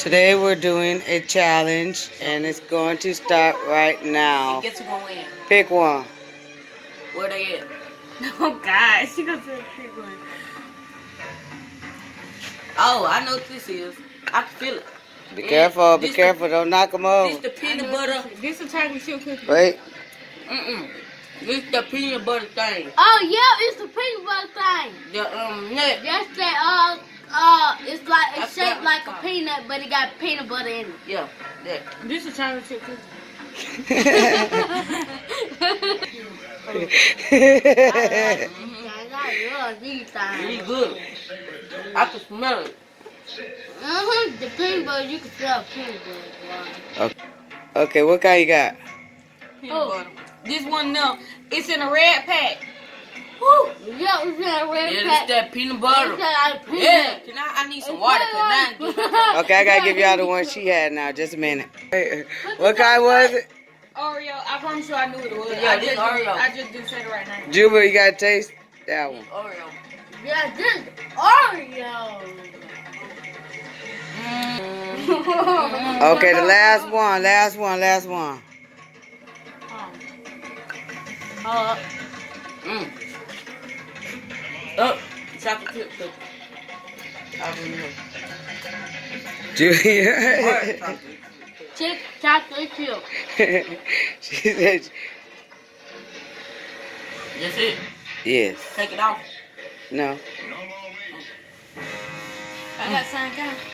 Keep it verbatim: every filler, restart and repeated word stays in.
Today we're doing a challenge, and it's going to start right now. Guess who's gonna win? Pick one. Where they at? Oh God, she gonna say pick one. Oh, I know what this is. I can feel it. Be Yeah, careful, be this careful, the, don't knock them over. This the peanut butter. This the chocolate chip cookie. Wait. Mm-mm. This the peanut butter thing. Oh yeah, it's the peanut butter thing. The um nut. That's that uh uh it's like I it's shaped forgot like what a it's peanut, but it got peanut butter in it. Yeah, that. This is chocolate chip cookie. I love these Really things. good. I can smell it. Uh-huh. The peanut butter, you can smell peanut butter. Okay. Okay, what kind you got? Peanut Oh. butter. This one now, it's in a red pack. Woo! Yeah, it's that red Yeah, pack. it's that peanut butter. It's that peanut Yeah, butter. can I, I need some water because now. Okay, I gotta give y'all the one she had now. Just a minute. What kind was it? Oreo. I promise you I knew it was. Yeah, I this just, Oreo. I just didn't say it right now. Juba, you gotta taste that one. Oreo. Yeah, this Oreo. Okay, the last one, last one, last one. Uh, mm. Oh, chocolate chip cookie. I don't know. Julia. Chip, chocolate chip. She said, That's it. yes. Take it off. No. I got some kind.